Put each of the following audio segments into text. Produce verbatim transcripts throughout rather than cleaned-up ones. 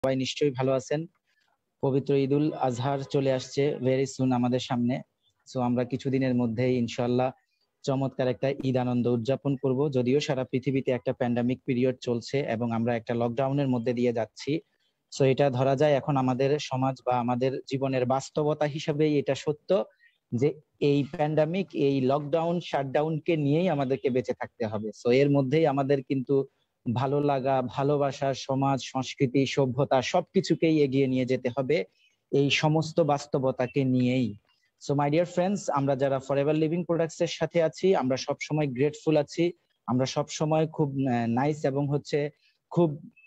সবাই নিশ্চয়ই ভালো আছেন। পবিত্র ঈদুল আজহার চলে আসছে ভেরি সুন আমাদের সামনে। সো আমরা কিছুদিনের মধ্যেই ইনশাল্লাহ চমৎকার একটা ঈদ আনন্দ উদযাপন করব। যদিও সারা পৃথিবীতে একটা প্যান্ডামিক পিরিয়ড চলছে এবং আমরা একটা লকডাউনের মধ্যে দিয়ে যাচ্ছি। সো এটা ধরা যায় এখন আমাদের সমাজ বা আমাদের জীবনের বাস্তবতা হিসেবেই এটা সত্য যে এই প্যান্ডামিক, এই লকডাউন শাটডাউনকে নিয়েই আমাদেরকে বেঁচে থাকতে হবে। সো এর মধ্যেই আমাদের কিন্তু ভালো লাগা, ভালোবাসা, সমাজ, সংস্কৃতি, সভ্যতা সবকিছুকেই এগিয়ে নিয়ে যেতে হবে এই সমস্ত বাস্তবতাকে নিয়েই। সো মাই ডিয়ার ফ্রেন্ডস, আমরা যারা ফরএভার লিভিং প্রোডাক্টস এর সাথে আছি, আমরা সব সময় গ্রেটফুল আছি। আমরা সব সময় খুব নাইস এবং হচ্ছে খুব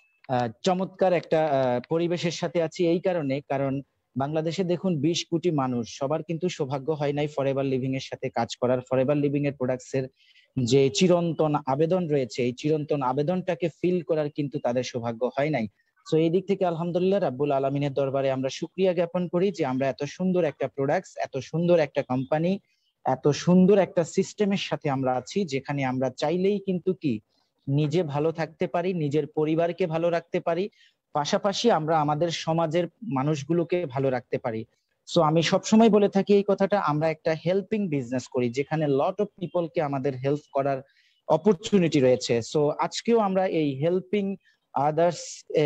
চমৎকার একটা পরিবেশের সাথে আছি। এই কারণে, কারণ বাংলাদেশে দেখুন বিশ কোটি মানুষ, সবার কিন্তু সৌভাগ্য হয় নাই ফরএভার লিভিং এর সাথে কাজ করার। ফরএভার লিভিং এর প্রোডাক্টস এর যে চিরন্তন আবেদন রয়েছে, এই চিরন্তন আবেদনটাকে ফিল করার কিন্তু তাদের সৌভাগ্য হয় নাই। সো এই দিক থেকে আলহামদুলিল্লাহ রাব্বুল আলামিনের দরবারে আমরা শুকরিয়া জ্ঞাপন করি যে আমরা এত সুন্দর একটা প্রোডাক্টস, এত সুন্দর একটা কোম্পানি, এত সুন্দর একটা সিস্টেমের সাথে আমরা আছি, যেখানে আমরা চাইলেই কিন্তু কি নিজে ভালো থাকতে পারি, নিজের পরিবারকে ভালো রাখতে পারি, পাশাপাশি আমরা আমাদের সমাজের মানুষগুলোকে ভালো রাখতে পারি। সো আমি সবসময় বলে থাকি এই কথাটা, আমরা একটা হেল্পিং বিজনেস করি যেখানে লট অফ পিপলকে আমাদের হেল্প করার অপরচুনিটি রয়েছে। সো আজকেও আমরা এই হেল্পিং আদার্স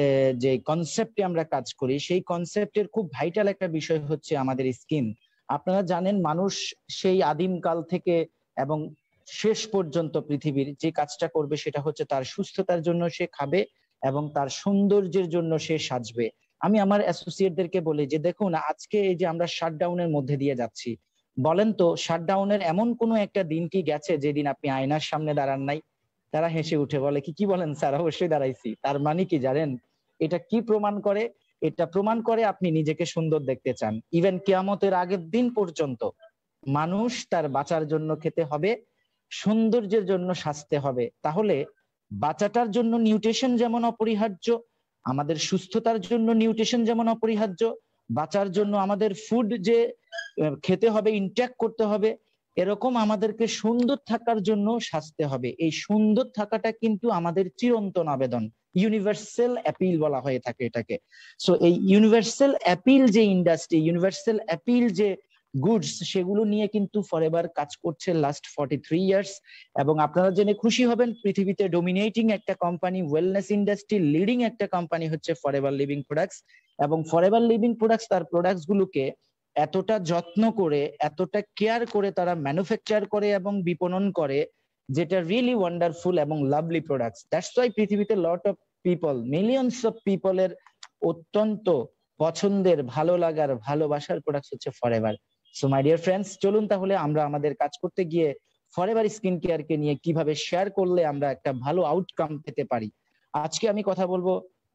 যে কনসেপ্টে আমরা কাজ করি, সেই কনসেপ্টের খুব ভাইটাল একটা বিষয় হচ্ছে আমাদের স্কিন। আপনারা জানেন মানুষ সেই আদিম কাল থেকে এবং শেষ পর্যন্ত পৃথিবীর যে কাজটা করবে সেটা হচ্ছে তার সুস্থতার জন্য সে খাবে এবং তার সৌন্দর্যের জন্য সে সাজবে। আমি আমার অ্যাসোসিয়েটদেরকে বলি যে দেখুন, আজকে এই যে আমরা শাটডাউনের মধ্যে দিয়ে যাচ্ছি, বলেন তো শাটডাউনের এমন কোনো একটা দিন কি গেছে যেদিন আপনি আয়নার সামনে দাঁড়ান নাই? তারা হেসে উঠে বলে কি কি বলেন স্যার, অবশ্যই দাঁড়াইছি। তার মানে কি জানেন এটা কি প্রমাণ করে? এটা প্রমাণ করে আপনি নিজেকে সুন্দর দেখতে চান। ইভেন কিয়ামতের আগের দিন পর্যন্ত মানুষ তার বাঁচার জন্য খেতে হবে, সৌন্দর্যের জন্য সাজতে হবে। তাহলে বাঁচাটার জন্য নিউট্রিশন যেমন অপরিহার্য, আমাদের সুস্থতার জন্য নিউট্রিশন যেমন অপরিহার্য, বাঁচার জন্য আমাদের ফুড যে খেতে হবে, ইনটেক করতে হবে, এরকম আমাদেরকে সুন্দর থাকার জন্য সাজতে হবে। এই সুন্দর থাকাটা কিন্তু আমাদের চিরন্তন আবেদন, ইউনিভার্সাল অ্যাপিল বলা হয়ে থাকে এটাকে। সো এই ইউনিভার্সাল অ্যাপিল যে ইন্ডাস্ট্রি, ইউনিভার্সাল অ্যাপিল যে গুডস, সেগুলো নিয়ে কিন্তু ফরএভার কাজ করছে লাস্ট ফর্টি থ্রি ইয়ার্স। এবং আপনারা জেনে খুশি হবেন পৃথিবীতে ডোমিনেটিং একটা কোম্পানি, ওয়েলনেস ইন্ডাস্ট্রি লিডিং একটা কোম্পানি হচ্ছে ফরএভার লিভিং প্রোডাক্টস। এবং ফরএভার লিভিং প্রোডাক্টস তার প্রোডাক্টস গুলোকে এতটা যত্ন করে, এতটা কেয়ার করে তারা ম্যানুফ্যাকচার করে এবং বিপণন করে, যেটা রিয়েলি ওয়ান্ডারফুল এবং লাভলি প্রোডাক্টস। দ্যাটস ওয়াই পৃথিবীতে lot of people, millions of পিপলের অত্যন্ত পছন্দের, ভালো লাগার, ভালোবাসার প্রোডাক্টস হচ্ছে forever. So my dear friends, চলুন তাহলে আমরা আমাদের কাজ করতে গিয়ে ফরএভার স্কিন কেয়ার কে নিয়ে কিভাবে শেয়ার করলে আমরা একটা ভালো আউটকাম পেতে পারি। আজকে আমি কথা বলবো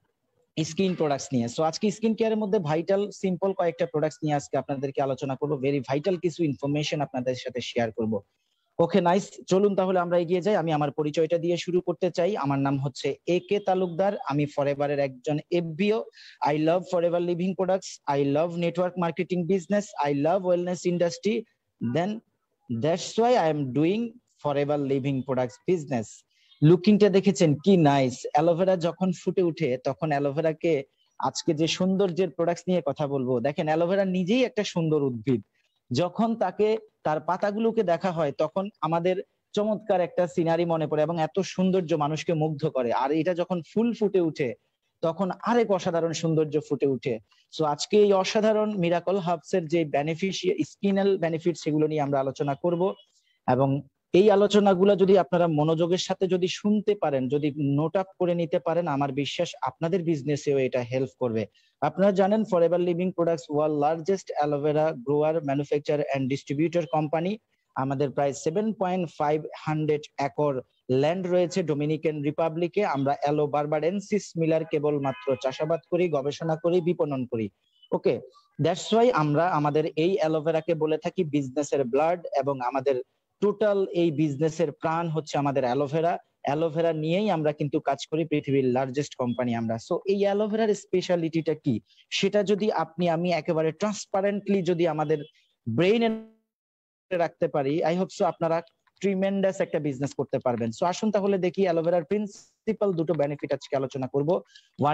স্কিন প্রোডাক্টস নিয়ে। সো আজকে স্কিন কেয়ারের মধ্যে ভাইটাল সিম্পল কয়েকটা প্রোডাক্টস নিয়ে আজকে আপনাদেরকে আলোচনা করবো, ভেরি ভাইটাল কিছু ইনফরমেশন আপনাদের সাথে শেয়ার করব। ওকে নাইস, চলুন তাহলে আমরা এগিয়ে যাই। আমি আমার পরিচয়টা দিয়ে শুরু করতে চাই। আমার নাম হচ্ছে এ কে তালুকদার, আমি ফরএভারের একজন FBO. I love forever living products, I love network marketing business, I love wellness industry, then that's why I am doing forever living products business. লুকিংটা দেখেছেন কি নাইস। অ্যালোভেরা যখন ফুটে উঠে তখন অ্যালোভেরাকে, আজকে যে সৌন্দর্যের প্রোডাক্টস নিয়ে কথা বলবো, দেখেন অ্যালোভেরা নিজেই একটা সুন্দর উদ্ভিদ। যখন তাকে তার পাতাগুলোকে দেখা হয় তখন আমাদের চমৎকার একটা সিনারি মনে পড়ে এবং এত সৌন্দর্য মানুষকে মুগ্ধ করে। আর এটা যখন ফুল ফুটে উঠে তখন আরেক অসাধারণ সৌন্দর্য ফুটে উঠে। সো আজকে এই অসাধারণ মিরাকল হার্বস এর যে বেনিফিশিয়াল স্কিনাল বেনিফিট, সেগুলো নিয়ে আমরা আলোচনা করব। এবং এই আলোচনাগুলো যদি আপনারা মনোযোগের সাথে যদি শুনতে পারেন, যদি নোট আপ করে নিতে পারেন, আমার বিশ্বাস আপনাদের বিজনেসেও এটা হেল্প করবে। আপনারা জানেন forever living products world largest aloe vera grower, manufacture and distributor company. আমাদের প্রায় seven point five hundred acre land রয়েছে ডোমিনিকান রিপাবলিকে। আমরা অ্যালো বারবাডেন্সিস মিলার কেবল মাত্র চাষাবাদ করি, গবেষণা করি, বিপণন করি। ওকে, দ্যাটস ওয়াই আমরা আমাদের এই অ্যালোভেরাকে বলে থাকি বিজনেসের ব্লাড, এবং আমাদের টোটাল এই বিজনেসের প্রাণ হচ্ছে আমাদের অ্যালোভেরা। অ্যালোভেরা নিয়েই আমরা কিন্তু কাজ করি, পৃথিবীর লার্জেস্ট কোম্পানি আমরা। সো এই অ্যালোভেরার স্পেশালিটিটা কি, সেটা যদি আপনি আমি একেবারে ট্রান্সপারেন্টলি যদি আমাদের ব্রেইনে রাখতে পারি, আই হোপ সো আপনারা ট্রিমেন্ডাস একটা বিজনেস করতে পারবেন। সো আসুন তাহলে দেখি অ্যালোভেরার প্রিন্সিপাল দুটো বেনিফিট আজকে আলোচনা করব। ওয়ান ইজ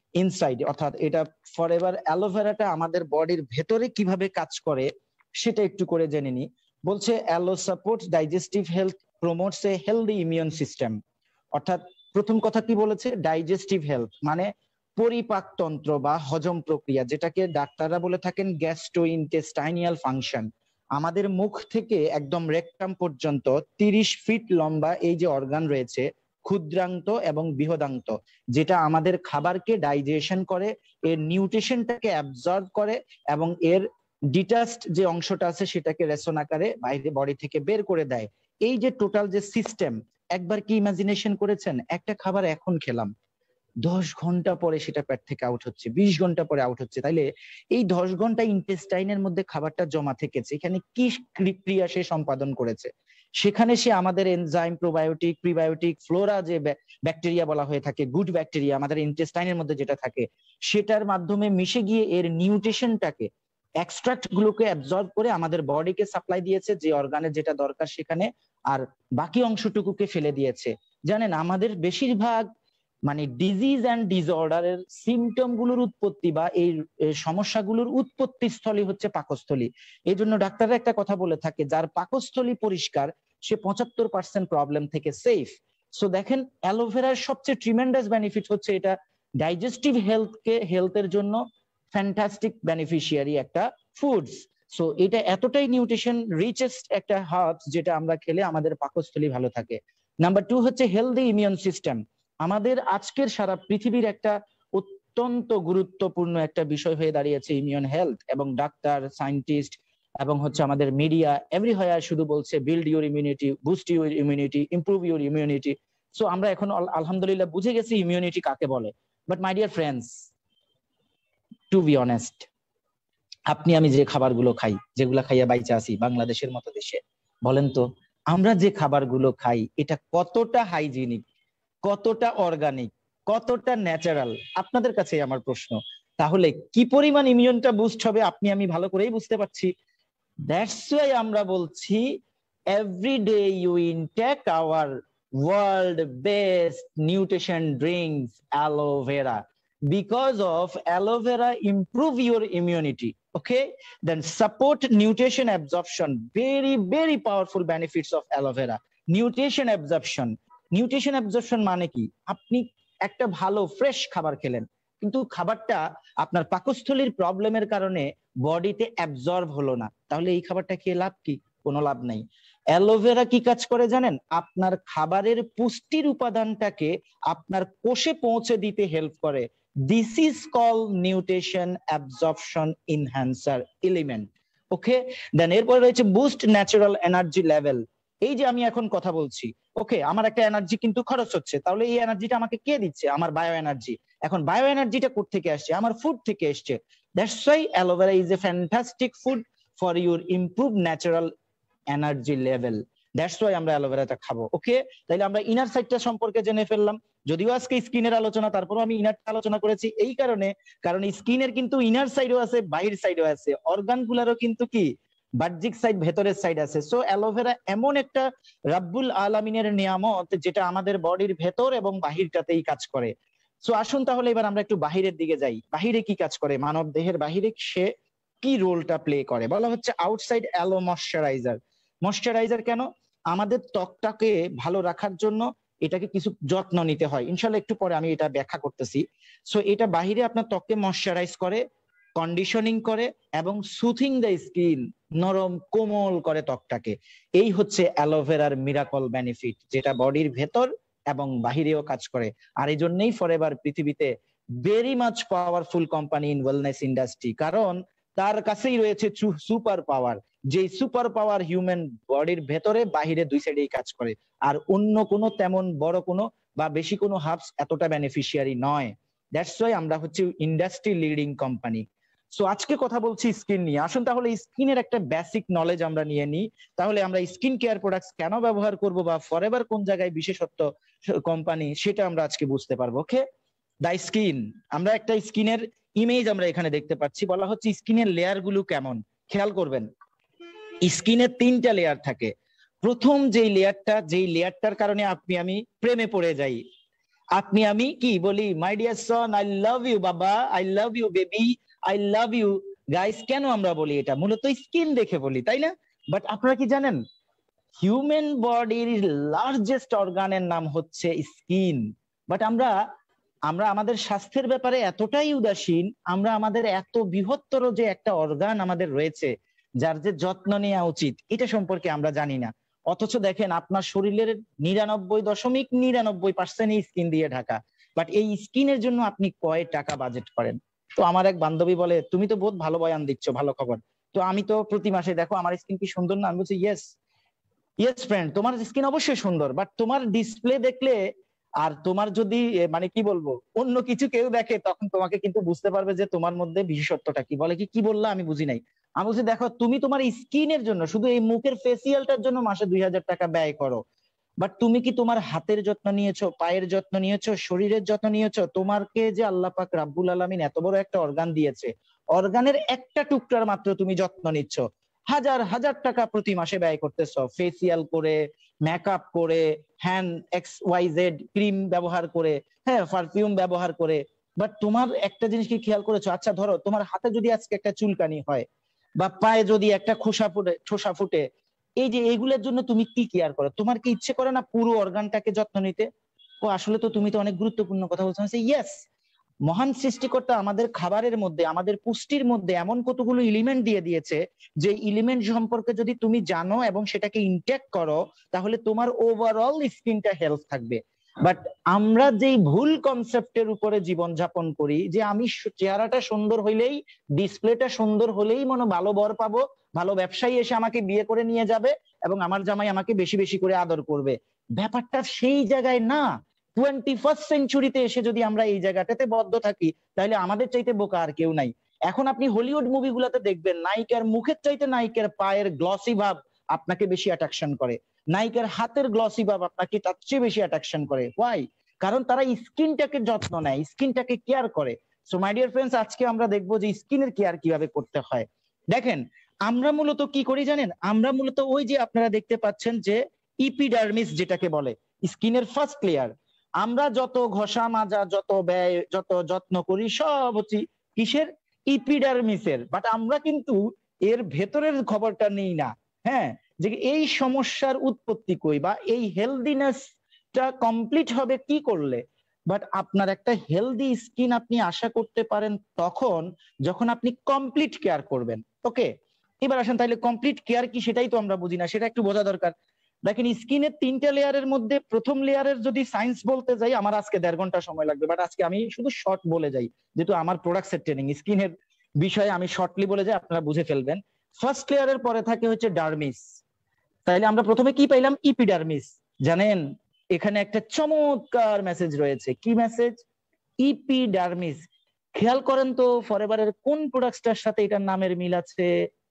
ইনসাইড, অর্থাৎ এটা ফরএভার অ্যালোভেরাটা আমাদের বডির ভেতরে কিভাবে কাজ করে সেটা একটু করে জেনে নি। বলছে aloe support digestive health, promotes a healthy immune system. অর্থাৎ প্রথম কথা কি বলেছে, ডাইজেস্টিভ হেলথ মানে পরিপাকতন্ত্র বা হজম প্রক্রিয়া, যেটাকে ডাক্তাররা বলে থাকেন গ্যাস্ট্রোইন্টেস্টাইনাল ফাংশন। আমাদের মুখ থেকে একদম রেকটাম পর্যন্ত তিরিশ ফিট লম্বা এই যে অর্গান রয়েছে, ক্ষুদ্রান্ত এবং বৃহদান্ত, যেটা আমাদের খাবারকে ডাইজেশন করে, এর নিউট্রিশনটাকে অ্যাবজর্ব করে এবং এর ডিটাচড যে অংশটা আছে সেটাকে রেশন আকারে বাইরে বডি থেকে বের করে দেয়। এই যে টোটাল যে সিস্টেম, একবার কি ইমাজিনেশন করেছেন, একটা খাবার এখন খেলাম, দশ ঘন্টা পরে সেটা পেট থেকে আউট হচ্ছে, বিশ ঘন্টা পরে আউট হচ্ছে, তাইলে এই দশ ঘন্টা ইন্টেস্টাইনের মধ্যে খাবারটা জমা থেকেছে, এখানে কি ক্রিয়া সে সম্পাদন করেছে? সেখানে সে আমাদের এনজাইম, প্রোবায়োটিক, প্রিবায়োটিক, ফ্লোরা যে ব্যাকটেরিয়া বলা হয়ে থাকে, গুড ব্যাকটেরিয়া আমাদের ইন্টেস্টাইনের মধ্যে যেটা থাকে, সেটার মাধ্যমে মিশে গিয়ে এর নিউট্রিশনটাকে, এক্সট্রাক্ট গুলোকে অ্যাবজর্ব করে আমাদের বডিকে সাপ্লাই দিয়েছে, যে অর্গানের যেটা দরকার সেখানে, আর বাকি অংশটুকুকে ফেলে দিয়েছে। জানেন আমাদের বেশিরভাগ মানে ডিজিজ অ্যান্ড ডিসঅর্ডারের সিমটম গুলোর উৎপত্তি বা এই সমস্যাগুলোর উৎপত্তি স্থলী হচ্ছে পাকস্থলী। এই জন্য ডাক্তাররা একটা কথা বলে থাকে, যার পাকস্থলী পরিষ্কার সে পঁচাত্তর পার্সেন্ট প্রবলেম থেকে সেফ। সো দেখেন অ্যালোভেরার সবচেয়ে ট্রিমেন্ডাস বেনিফিট হচ্ছে এটা ডাইজেস্টিভ হেলথকে হেলথের জন্য ফ্যান্টাস্টিক বেনিফিশিয়ারি একটা ফুডস। সো এটা এতটাই নিউট্রিশন রিচেস্ট একটা হার্বস, যেটা আমরা খেলে আমাদের পাকস্থলী ভালো থাকে। নাম্বার টু হচ্ছে হেলদি ইমিউন সিস্টেম। আমাদের আজকের সারা পৃথিবীর একটা অত্যন্ত গুরুত্বপূর্ণ একটা বিষয় হয়ে দাঁড়িয়েছে ইমিউন হেলথ, এবং ডাক্তার, সায়েন্টিস্ট এবং হচ্ছে আমাদের মিডিয়া এভরিহোয়ার শুধু বলছে build your immunity, boost your immunity, improve your immunity. So আমরা এখন আলহামদুলিল্লাহ বুঝে গেছি ইমিউনিটি কাকে বলে। But my dear friends, to be honest, আপনি আমি যে খাবারগুলো খাই, যেগুলা খাইয়া বাইচা আছি বাংলাদেশের মতো দেশে, বলেন তো আমরা যে খাবারগুলো খাই এটা কতটা হাইজিনিক, কতটা অর্গানিক, কতটা ন্যাচারাল? আপনাদের কাছে আমার প্রশ্ন। তাহলে কি পরিমাণ ইমিউনটা বুস্ট হবে আপনি আমি ভালো করেই বুঝতে পারছি। দ্যাটস ওয়াই আমরা বলছি every day you intake our world best nutrition drinks aloe vera, because of aloe vera improve your immunity, okay, then support nutrition absorption, very very powerful benefits of aloe vera nutrition absorption। Nutrition absorption মানে কি, আপনি একটা ভালো fresh খাবার খেলেন কিন্তু খাবারটা আপনার পাকস্থলীর প্রবলেমের কারণে বডিতে অ্যাবজর্ব হলো না, তাহলে এই খাবারটা খেয়ে লাভ কি? কোনো লাভ নাই। অ্যালোভেরা কি কাজ করে জানেন? আপনার খাবারের পুষ্টির উপাদানটাকে আপনার কোষে পৌঁছে দিতে হেল্প করে। This is call nutrition absorption enhancer element, okay. Then এরপরে রয়েছে বুস্ট ন্যাচারাল এনার্জি লেভেল। এই যে আমি এখন কথা বলছি, ওকে, আমার একটা এনার্জি কিন্তু খরচ হচ্ছে, তাহলে এই এনার্জিটা আমাকে কে দিচ্ছে? আমার বায়ো এনার্জি। এখন বায়ো এনার্জিটা কোথা থেকে আসছে? আমার ফুড থেকে আসছে। That's why aloe vera is a fantastic food for your improve natural energy level. That's why আমরা অ্যালোভেরাটা খাবো, ওকে। তাইলে আমরা ইনার সাইডটা সম্পর্কে জেনে ফেললাম, যদিও আজকে স্কিনের আলোচনা, তারপরও আমি ইনারটা আলোচনা করেছি এই কারণে, কারণ স্কিনের কিন্তু ইনার সাইডও আছে, বাহির সাইডও আছে, অর্গান গুলারও কিন্তু কি বাহ্যিক সাইড, ভেতরের সাইড আছে। সো অ্যালোভেরা এমন একটা রাব্বুল আলামিনের নিয়ামত যেটা আমাদের বডির ভেতর এবং বাহিরটাতেই কাজ করে। সো আসুন তাহলে এবার আমরা একটু বাহিরের দিকে যাই। বাহিরে কি কাজ করে মানব দেহের বাহিরে, সে কি রোলটা প্লে করে? বলা হচ্ছে আউটসাইড অ্যালো ময়শ্চারাইজার। ময়শ্চারাইজার কেন? আমাদের ত্বকটাকে ভালো রাখার জন্য এটাকে কিছু যত্ন নিতে হয়, ইনশাল্লাহ একটু পরে আমি এটা ব্যাখ্যা করতেছি। সো এটা বাহিরে আপনার ত্বককে ময়শ্চারাইজ করে, কন্ডিশনিং করে এবং সুথিং দ্য স্কিন, নরম কোমল করে ত্বকটাকে। এই হচ্ছে অ্যালোভেরার মিরাকল বেনিফিট, যেটা বডির ভেতর এবং বাহিরেও কাজ করে। আর এই জন্যই ফরএভার পৃথিবীতে very much powerful company in wellness industry, কারণ তার কাছেই রয়েছে সুপার পাওয়ার, যে সুপার পাওয়ার হিউম্যান বডির ভেতরে বাহিরে দুই সাইডেই কাজ করে। আর অন্য কোনো তেমন বড় কোনো বা বেশি কোনো হাবস এতটা বেনিফিশিয়ারি নয়। দ্যাটস ওয়াই আমরা হচ্ছে ইন্ডাস্ট্রি লিডিং কোম্পানি। সো আজকে কথা বলছি স্কিন নিয়ে। আসুন তাহলে স্কিনের একটা বেসিক নলেজ আমরা নিয়ে নিই, তাহলে আমরা স্কিন কেয়ার প্রোডাক্টস কেন ব্যবহার করব বা ফরএভার কোন জায়গায় বিশেষত্ব কোম্পানি, সেটা আমরা আজকে বুঝতে পারবো, ওকে। দা স্কিন, আমরা একটা স্কিনের ইমেজ আমরা এখানে দেখতে পাচ্ছি, বলা হচ্ছে স্কিনের লেয়ার গুলো কেমন। খেয়াল করবেন স্কিনের তিনটা লেয়ার থাকে। প্রথম যেই লেয়ারটা, যেই লেয়ারটার কারণে আপনি আমি প্রেমে পড়ে যাই, আপনি আমি কি বলি, my dear son I love you বাবা, I love you baby, I love you guys. কেন আমরা বলি এটা? মূলত স্কিন দেখে বলি, তাই না? বাট আপনারা কি জানেন হিউম্যান বডির লার্জেস্ট অর্গানের নাম হচ্ছে স্কিন। বাট আমরা আমরা আমাদের স্বাস্থ্যের ব্যাপারে এতটাই উদাসীন, আমরা আমাদের এত বৃহত্তর যে একটা অর্গান আমাদের রয়েছে যার যে যত্ন নেওয়া উচিত এটা সম্পর্কে আমরা জানি না। অথচ দেখেন আপনার শরীরের নিরানব্বই দশমিক নিরানব্বই পার্সেন্ট স্কিন দিয়ে ঢাকা, বাট এই স্কিনের জন্য আপনি কয় টাকা বাজেট করেন? তো আমার এক বান্ধবী বলে তুমি তো বহুত ভালো বয়ান দিচ্ছ, ভালো খবর, তো আমি তো প্রতি মাসে দেখো আমার স্কিন কি সুন্দর না। আমি বলছি ইয়েস ইয়েস ফ্রেন্ড, তোমার স্কিন অবশ্যই সুন্দর, বাট তোমার ডিসপ্লে দেখলে আর তোমার যদি মানে কি বলবো অন্য কিছু কেউ দেখে তখন তোমাকে কিন্তু বুঝতে পারবে যে তোমার মধ্যে বিশেষত্বটা কি। বলে কি কি বললা আমি বুঝি নাই। আমি বলছি দেখো তুমি তোমার স্কিনের জন্য শুধু এই মুখের ফেসিয়ালটার জন্য মাসে দুই হাজার টাকা ব্যয় করো, বাট তুমি কি তোমার হাতের যত্ন নিয়েছো, পায়ের যত্ন নিয়েছো, শরীরের যত্ন নিয়েছো? তোমাকে যে আল্লাহ পাক রাব্বুল আলামিন এত বড় একটা অর্গান দিয়েছে, অর্গানের একটা টুকরার মাত্র তুমি যত্ন নিচ্ছ, হাজার হাজার টাকা প্রতি মাসে ব্যয় করতেছো ফেসিয়াল করে, মেকআপ করে, hand X Y Z cream ব্যবহার করে, হ্যাঁ পারফিউম ব্যবহার করে। বাট তোমার একটা জিনিস কি খেয়াল করেছো? আচ্ছা ধরো তোমার হাতে যদি আজকে একটা চুলকানি হয় বা পায়ে যদি একটা খোসা ফুটে ঠোসা ফুটে, এই যে এইগুলোর জন্য তুমি কি কেয়ার করো? তোমার কি ইচ্ছে করে না পুরো অর্গানটাকে যত্ন নিতে? ও আসলে তো তুমি তো অনেক গুরুত্বপূর্ণ কথা বলছো। ইয়েস, মহান সৃষ্টিকর্তা আমাদের খাবারের মধ্যে, আমাদের পুষ্টির মধ্যে এমন কতগুলো এলিমেন্ট দিয়ে দিয়েছে যে এলিমেন্ট সম্পর্কে যদি তুমি জানো এবং সেটাকে ইনটেক করো তাহলে তোমার ওভারঅল স্কিনটা হেলথ থাকবে। বাট আমরা যেই ভুল কনসেপ্টের উপরে জীবন যাপন করি যে আমি চেহারাটা সুন্দর হইলেই, ডিসপ্লেটা সুন্দর হলেই মনে ভালো বর পাবো, ভালো ব্যবসায়ী এসে আমাকে বিয়ে করে নিয়ে যাবে এবং আমার জামাই আমাকে বেশি বেশি করে আদর করবে। ব্যাপারটা সেই জায়গায় না। টোয়েন্টি ফার্স্ট সেঞ্চুরিতে এসে যদি আমরা এই জায়গাটাতে বদ্ধ থাকি তাহলে আমাদের চাইতে বোকা আর কেউ নাই। এখন আপনি হলিউড মুভিগুলোতে দেখবেন নায়িকার মুখের চাইতে নায়িকার পায়ের গ্লসি ভাব আপনাকে বেশি অ্যাট্রাকশন করে, নায়িকার হাতের গ্লসি ভাব আপনাকে তার চেয়ে বেশি অ্যাট্রাকশন করে। হোয়াই? কারণ তারা স্কিনটাকে যত্ন নেয়, স্কিনটাকে কেয়ার করে। সো মাই ডিয়ার ফ্রেন্ডস, আজকে আমরা দেখবো যে স্কিনের কেয়ার কিভাবে করতে হয়। দেখেন আমরা মূলত কি করি জানেন? আমরা মূলত ওই যে আপনারা দেখতে পাচ্ছেন যে ইপিডার্মিস যেটাকে বলে স্কিনের ফার্স্ট লেয়ার, আমরা যত ঘষা মাজা, যত ব্যয়, যত যত্ন করি সব হচ্ছে কিসের? ইপিডার্মিসের। বাট আমরা কিন্তু এর ভেতরের খবরটা নেই না। হ্যাঁ, যে এই সমস্যার উৎপত্তি কই বা এই হেলদিনেসটা কমপ্লিট হবে কি করলে। বাট আপনার একটা হেলদি স্কিন আপনি আশা করতে পারেন তখন যখন আপনি কমপ্লিট কেয়ার করবেন। ওকে, এবার আসেন তাহলে কমপ্লিট কেয়ার কি সেটাই তো আমরা বুঝি না, সেটা একটু বোঝা দরকার। দেখেন স্কিনের তিনটা লেয়ারের মধ্যে প্রথম লেয়ারের যদি সায়েন্স বলতে যাই আমার আজকে দেড় ঘন্টা সময় লাগবে, বাট আজকে আমি শুধু শর্ট বলে যাই যেহেতু আমার প্রোডাক্টস এর ট্রেনিং, স্কিনের বিষয়ে আমি শর্টলি বলে যাই, আপনারা বুঝে ফেলবেন। ফার্স্ট লেয়ারের পরে থাকে হচ্ছে ডার্মিস। তাইলে আমরা প্রথমে কি পাইলাম? ইপিডার্মিস। জানেন এখানে একটা চমৎকার মেসেজ রয়েছে। কি মেসেজ? ইপিডার্মিস। খেয়াল করেন তো ফরএভারের কোন প্রোডাক্টটার সাথে এটার নামের মিল আছে?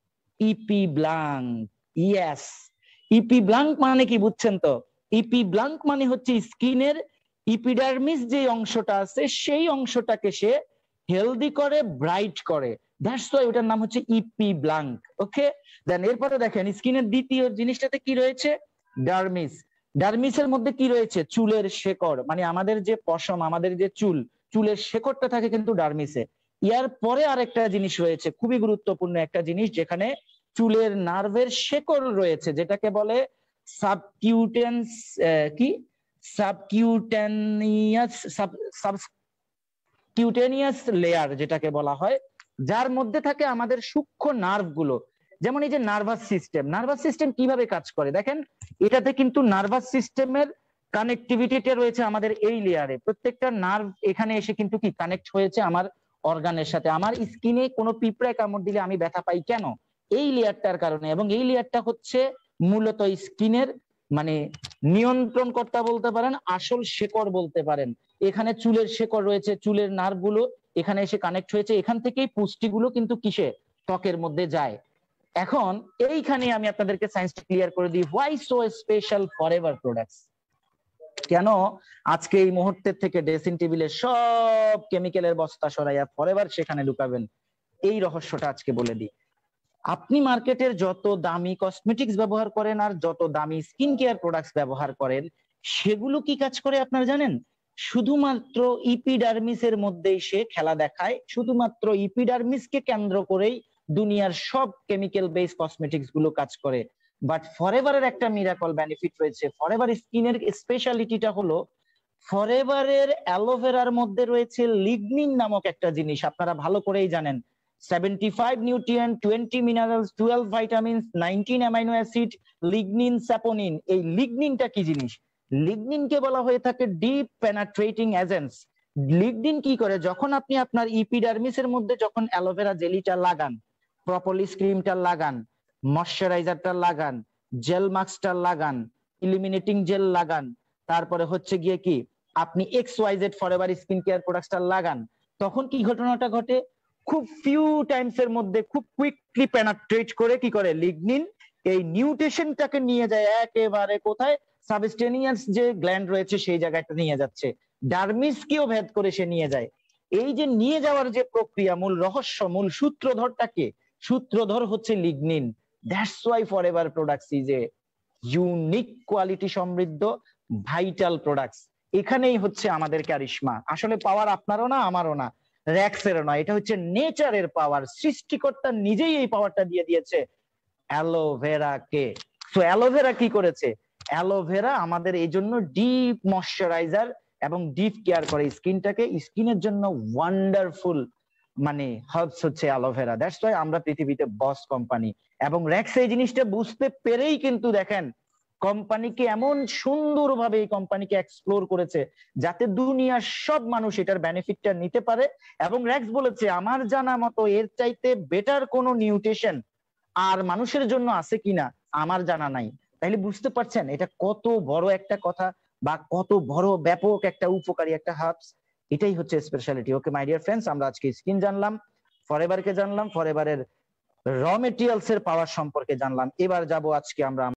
EP blank. Yes, EP blank মানে কি বুঝছেন তো? ইপি ব্লাঙ্ক মানে হচ্ছে স্কিনের ইপিডার্মিস যে অংশটা আছে সেই অংশটাকে সে হেলদি করে, ব্রাইট করে। দ্যাটস ওয়াই ওটার নাম হচ্ছে ইপি ব্লাঙ্ক। ওকে, দেন এরপরে দেখেন স্কিনের দ্বিতীয় জিনিসটাতে কি রয়েছে? ডার্মিস। ডার্মিসের মধ্যে কি রয়েছে? চুলের শেকড়, মানে আমাদের যে পশম, আমাদের যে চুল, চুলের শেকড়টা থাকে কিন্তু ডার্মিসে। ইয়ার পরে আরেকটা জিনিস রয়েছে, খুবই গুরুত্বপূর্ণ একটা জিনিস, যেখানে চুলের নার্ভের শেকড় রয়েছে, যেটাকে বলে সাবকিউটেন্স কি সাবকিউটেনিয়াস সাবকিউটেনিয়াস লেয়ার যেটাকে বলা হয়, যার মধ্যে থাকে আমাদের সূক্ষ্ম নার্ভ গুলো। যেমন এই যে নার্ভাস সিস্টেম, নার্ভাস সিস্টেম কিভাবে কাজ করে দেখেন, এটাতে কিন্তু নার্ভাস সিস্টেমের কানেক্টিভিটিটা রয়েছে আমাদের এই লেয়ারে। প্রত্যেকটা নার্ভ এখানে এসে কিন্তু কি কানেক্ট হয়েছে আমার অর্গানের সাথে। আমার স্কিনে কোনো পিঁপড়ায় কামড় দিলে আমি ব্যথা পাই কেন? এই লেয়ারটার কারণে। এবং এই লেয়ারটা হচ্ছে মূলত স্কিনের মানে নিয়ন্ত্রণ কর্তা বলতে পারেন, আসল শেকড় বলতে পারেন। এখানে চুলের শেকড় রয়েছে, চুলের নার্ভ গুলো এখানে এসে কানেক্ট হয়েছে, এখান থেকেই পুষ্টিগুলো কিন্তু কিসে? ত্বকের মধ্যে যায়। এখন এইখানে আমি আপনাদেরকে সায়েন্সটা ক্লিয়ার করে দিই, why so special Forever products. কেন আজকে এই মুহূর্তের থেকে ড্রেসিং টেবিলের সব কেমিক্যালের বস্তা সরাইয়া ফরএভার সেখানে ঢুকাবেন, এই রহস্যটা আজকে বলে দিই। আপনি মার্কেটের যত দামি কসমেটিক্স ব্যবহার করেন আর যত দামি স্কিন কেয়ার প্রোডাক্টস ব্যবহার করেন, সেগুলো কি কাজ করে আপনারা জানেন? শুধুমাত্র ইপিডার্মিসের মধ্যেই সে খেলা দেখায়, শুধুমাত্র ইপিডার্মিসকে কেন্দ্র করেই দুনিয়ার সব কেমিক্যাল বেস কসমেটিক্স গুলো কাজ করে। বাট ফরএভারের একটা মিরাকল বেনিফিট রয়েছে। ফরএভার স্কিনের স্পেশালিটিটা হলো ফরএভারের অ্যালোভেরার মধ্যে রয়েছে লিগনিন নামক একটা জিনিস, আপনারা ভালো করেই জানেন। seventy-five nutrient, twenty minerals, twelve vitamins, nineteen amino acid, lignin, saponin. এই লিগনিনটা কি জিনিস? লিগনিনকে বলা হয়ে থাকে ডিপ পেনাট্রেটিং এজেন্টস। লিগনিন কি করে? যখন আপনি আপনার ইপিডার্মিসের মধ্যে যখন অ্যালোভেরা জেলিটা লাগান, প্রপোলিস ক্রিমটা লাগান, ময়শ্চারাইজারটা লাগান, জেল মাস্কটা লাগান, ইলিমিনেটিং জেল লাগান, তারপরে হচ্ছে গিয়ে কি আপনি X Y Z Forever skin care প্রোডাক্টটা লাগান, তখন কি ঘটনাটা ঘটে? খুব ফিউ টাইমস এর মধ্যে খুব কুইকলি পেনাট্রেট করে কি করে লিগনিন এই নিউট্রিশনটাকে নিয়ে যায় একেবারে কোথায়? সাবস্টেনিয়াস যে গ্ল্যান্ড রয়েছে সেই জায়গাটা নিয়ে যাচ্ছে, ডার্মিসকেও ভেদ করে সে নিয়ে যায়। এই যে নিয়ে যাওয়ার যে প্রক্রিয়া, মূল রহস্য, মূল সূত্রধরটাকে, সূত্রধর হচ্ছে lignin. That's why Forever products is a unique quality সমৃদ্ধ ভাইটাল প্রোডাক্টস। এখানেই হচ্ছে আমাদের ক্যারিশমা। আসলে পাওয়ার আপনারও না, আমারও না, র্যাক্সেরও না, এটা হচ্ছে নেচারের পাওয়ার। সৃষ্টিকর্তা নিজেই এই পাওয়ারটা দিয়ে দিয়েছে অ্যালোভেরাকে। তো অ্যালোভেরা কি করেছে? অ্যালোভেরা আমাদের এই জন্য ডিপ ময়শ্চারাইজার এবং ডিপ কেয়ার করে স্কিনটাকে। স্কিনের জন্য ওয়ান্ডারফুল মানে হার্বস হচ্ছে অ্যালোভেরা। দ্যাটস ওয়াই আমরা পৃথিবীতে বস কোম্পানি। এবং র্যাক্স এই জিনিসটা বুঝতে পেরেই কিন্তু দেখেন কোম্পানিকে এমন সুন্দরভাবে এই কোম্পানিকে এক্সপ্লোর করেছে যাতে দুনিয়ার সব মানুষ এটার বেনিফিটটা নিতে পারে। এবং র্যাক্স বলেছে আমার জানা মতো এর চাইতে বেটার কোনো নিউট্রিশন আর মানুষের জন্য আছে কিনা আমার জানা নাই। তাইলে বুঝতে পারছেন এটা কত বড় একটা কথা বা কত বড় ব্যাপক একটা উপকারী একটা হার্বস। এটাই হচ্ছে speciality. Okay my dear friends, আমরা আজকে স্কিন জানলাম, ফরএভারকে জানলাম, ফরএভারের র মেটেরিয়ালস এর পাওয়ার সম্পর্কে জানলাম। এবার যাব আজকে আমরা